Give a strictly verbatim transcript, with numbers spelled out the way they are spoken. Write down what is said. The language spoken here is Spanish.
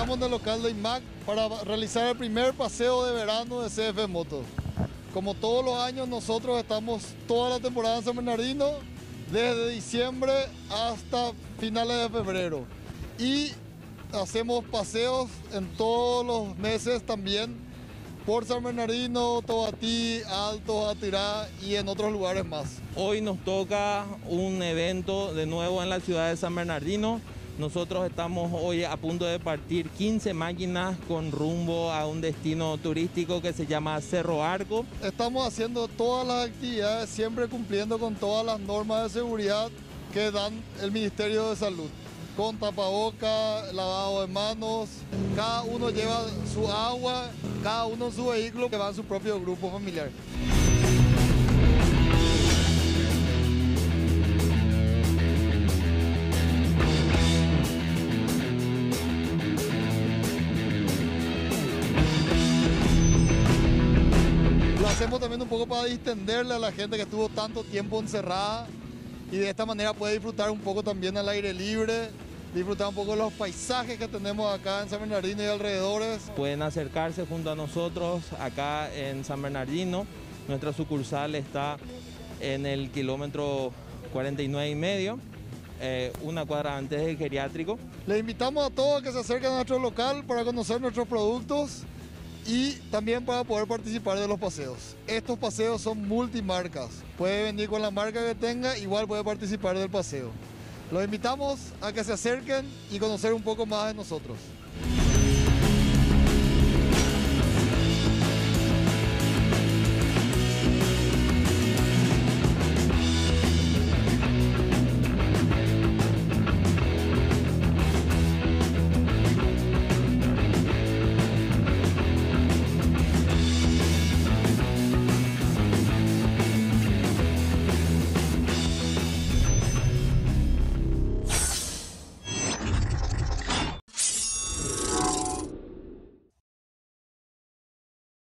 estamos en el local de I M A C para realizar el primer paseo de verano de C F Moto. Como todos los años, nosotros estamos toda la temporada en San Bernardino, desde diciembre hasta finales de febrero. Y hacemos paseos en todos los meses también por San Bernardino, Tobatí, Alto, Atirá y en otros lugares más. Hoy nos toca un evento de nuevo en la ciudad de San Bernardino. Nosotros estamos hoy a punto de partir quince máquinas con rumbo a un destino turístico que se llama Cerro Arco. Estamos haciendo todas las actividades, siempre cumpliendo con todas las normas de seguridad que dan el Ministerio de Salud. Con tapaboca, lavado de manos, cada uno lleva su agua, cada uno en su vehículo que va en su propio grupo familiar. Lo hacemos también un poco para distenderle a la gente que estuvo tanto tiempo encerrada y de esta manera puede disfrutar un poco también al aire libre, disfrutar un poco de los paisajes que tenemos acá en San Bernardino y alrededores. Pueden acercarse junto a nosotros acá en San Bernardino. Nuestra sucursal está en el kilómetro cuarenta y nueve y medio, eh, una cuadra antes del geriátrico. Les invitamos a todos a que se acerquen a nuestro local para conocer nuestros productos y también para poder participar de los paseos. Estos paseos son multimarcas. Puede venir con la marca que tenga, igual puede participar del paseo. Los invitamos a que se acerquen y conocer un poco más de nosotros.